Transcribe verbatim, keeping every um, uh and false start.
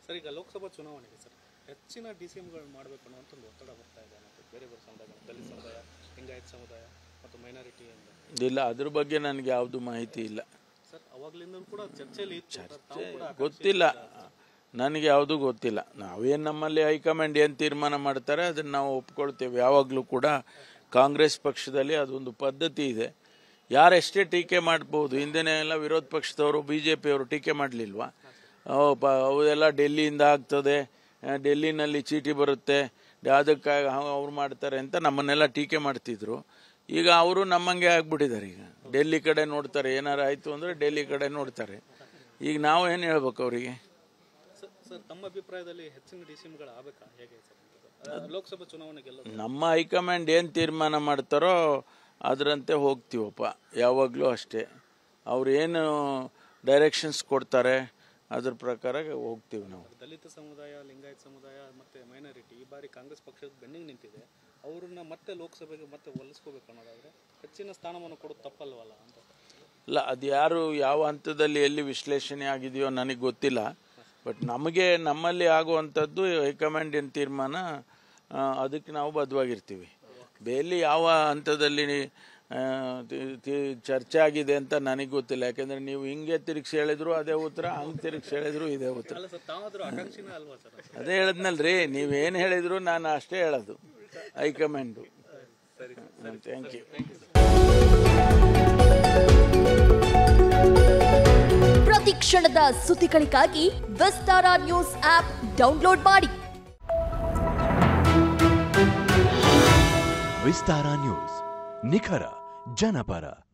Sir, ಈಗ ಲೋಕಸಭಾ ಚುನಾವಣೆಗೆ sir ಹೆಚ್ಚಿನ ಡಿ ಸಿ ಎಂಗಳು ಮಾಡಬೇಕು ಅನ್ನುವಂಥ ಒಂದು ಒತ್ತಡ ಬರ್ತಾ ಇದೆ ಮತ್ತು ಬೇರೆ ಬೇರೆ ಸಮುದಾಯಗಳು, ದಲಿತ ಸಮುದಾಯ, ಲಿಂಗಾಯತ ಸಮುದಾಯ ಮತ್ತು ಮೈನಾರಿಟಿ ಅಂತ. ಇಲ್ಲ, ಅದ್ರ ಬಗ್ಗೆ ನನಗೆ ಯಾವುದು ಮಾಹಿತಿ ಇಲ್ಲ ಸರ್. ಅವಾಗಲಿಂದ ಕೂಡ ಚರ್ಚೆಯಲ್ಲಿ ಚರ್ಚೆ ಗೊತ್ತಿಲ್ಲ, ನನಗೆ ಯಾವುದೂ ಗೊತ್ತಿಲ್ಲ. ನಾವೇನು ನಮ್ಮಲ್ಲಿ ಹೈಕಮಾಂಡ್ ಏನು ತೀರ್ಮಾನ ಮಾಡ್ತಾರೆ ಅದನ್ನು ನಾವು ಒಪ್ಕೊಳ್ತೇವೆ. ಯಾವಾಗಲೂ ಕೂಡ ಕಾಂಗ್ರೆಸ್ ಪಕ್ಷದಲ್ಲಿ ಅದೊಂದು ಪದ್ಧತಿ ಇದೆ. ಯಾರೆಷ್ಟೇ ಟೀಕೆ ಮಾಡ್ಬೋದು, ಹಿಂದೆನೇ ಎಲ್ಲ ವಿರೋಧ ಪಕ್ಷದವರು ಬಿ ಜೆ ಪಿಯವರು ಟೀಕೆ ಮಾಡಲಿಲ್ವಾ? ಅವೆಲ್ಲ ಡೆಲ್ಲಿಯಿಂದ ಆಗ್ತದೆ, ಡೆಲ್ಲಿನಲ್ಲಿ ಚೀಟಿ ಬರುತ್ತೆ, ಅದಕ್ಕಾಗಿ ಅವ್ರು ಮಾಡ್ತಾರೆ ಅಂತ ನಮ್ಮನ್ನೆಲ್ಲ ಟೀಕೆ ಮಾಡ್ತಿದ್ರು. ಈಗ ಅವರು ನಮ್ಮಂಗೆ ಆಗ್ಬಿಟ್ಟಿದ್ದಾರೆ. ಈಗ ಡೆಲ್ಲಿ ಕಡೆ ನೋಡ್ತಾರೆ, ಏನಾರು ಆಯಿತು ಅಂದರೆ ಡೆಲ್ಲಿ ಕಡೆ ನೋಡ್ತಾರೆ. ಈಗ ನಾವು ಏನು ಹೇಳ್ಬೇಕು ಅವರಿಗೆ? ಸರ್, ತಮ್ಮ ಅಭಿಪ್ರಾಯದಲ್ಲಿ ಹೆಚ್ಚಿನ ಡಿ ಸಿ ಎಂಗಳು ಆಗಬೇಕಾ, ಹೇಗೆ ಸರ್ ಲೋಕಸಭಾ ಚುನಾವಣೆಗೆಲ್ಲ? ನಮ್ಮ ಹೈಕಮಾಂಡ್ ಏನು ತೀರ್ಮಾನ ಮಾಡ್ತಾರೋ ಅದರಂತೆ ಹೋಗ್ತೀವಪ್ಪ, ಯಾವಾಗಲೂ ಅಷ್ಟೇ. ಅವ್ರು ಏನು ಡೈರೆಕ್ಷನ್ಸ್ ಕೊಡ್ತಾರೆ ಅದ್ರ ಪ್ರಕಾರ ಹೋಗ್ತೀವಿ ನಾವು. ದಲಿತ ಸಮುದಾಯ, ಲಿಂಗಾಯತ ಸಮುದಾಯ ಮತ್ತು ಮೈನಾರಿಟಿ ಈ ಬಾರಿ ಕಾಂಗ್ರೆಸ್ ಪಕ್ಷದ ಬೆನ್ನಿಗೆ ನಿಂತಿದೆ. ಅವ್ರನ್ನ ಮತ್ತೆ ಲೋಕಸಭೆಗೆ ಮತ್ತೆ ಒಲಿಸ್ಕೋಬೇಕು ಅನ್ನೋದಾದರೆ ಹೆಚ್ಚಿನ ಸ್ಥಾನವನ್ನು ಕೊಡೋದು ತಪ್ಪಲ್ವಲ್ಲ ಅಂತ? ಇಲ್ಲ, ಅದು ಯಾರು ಯಾವ ಹಂತದಲ್ಲಿ ಎಲ್ಲಿ ವಿಶ್ಲೇಷಣೆ ಆಗಿದೆಯೋ ನನಗೆ ಗೊತ್ತಿಲ್ಲ. ಬಟ್ ನಮಗೆ ನಮ್ಮಲ್ಲಿ ಆಗುವಂಥದ್ದು ಹೈಕಮಾಂಡಿನ ತೀರ್ಮಾನ, ಅದಕ್ಕೆ ನಾವು ಬದ್ಧವಾಗಿರ್ತೀವಿ. ಬೇಲಿ ಯಾವ ಹಂತದಲ್ಲಿ ಚರ್ಚೆ ಆಗಿದೆ ಅಂತ ನನಗೆ ಗೊತ್ತಿಲ್ಲ. ಯಾಕೆಂದರೆ ನೀವು ಹಿಂಗೆ ತಿರುಗಿಸಿ ಹೇಳಿದ್ರು ಅದೇ ಉತ್ತರ, ಹಂಗೆ ತಿರುಗಿಸಿ ಹೇಳಿದ್ರು ಇದೇ ಉತ್ತರ. ಅದೇ ಹೇಳಿದ್ನಲ್ರಿ, ನೀವೇನು ಹೇಳಿದ್ರು ನಾನು ಅಷ್ಟೇ ಹೇಳೋದು, ಹೈಕಮಾಂಡು. Thank you. ಪ್ರತಿ ಕ್ಷಣದ ಸುದ್ದಿಗಳಿಗಾಗಿ ವಿಸ್ತಾರ ನ್ಯೂಸ್ ಆಪ್ ಡೌನ್ಲೋಡ್ ಮಾಡಿ. ವಿಸ್ತಾರ ನ್ಯೂಸ್, ನಿಖರ ಜನಪರ.